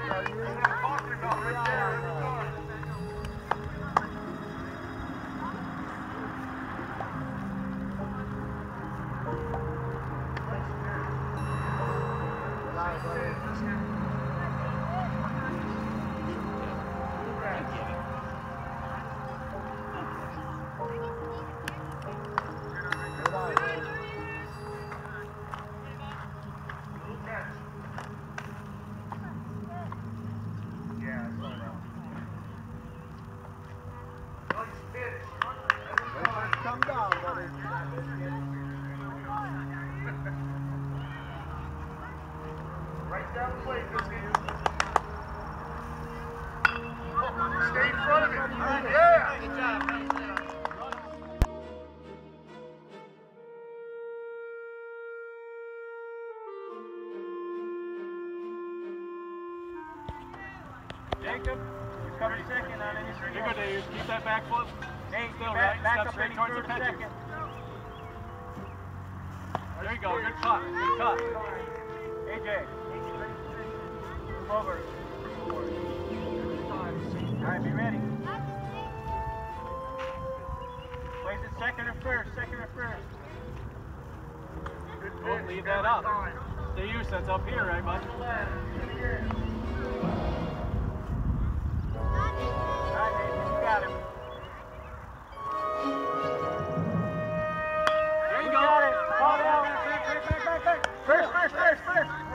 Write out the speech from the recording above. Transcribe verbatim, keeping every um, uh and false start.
Come down, buddy. Right down the way, Biscuit. Stay in front of it. Yeah. Good job. Nice job. Jacob, you covered second on any string. Here you go, Daryoush. Keep that back foot. Hey, Still back, right. back Step up straight any towards the further pitcher. second. There you go. Good cut. Good cut. A J, move over. All right, be ready. Place it second or first, second or first. Don't leave that up. Daryoush, that's up here, right, bud? All right, Nathan, you got him. There you You go. got it. Call it out. Back, back, back, back, back. First, first, first, first.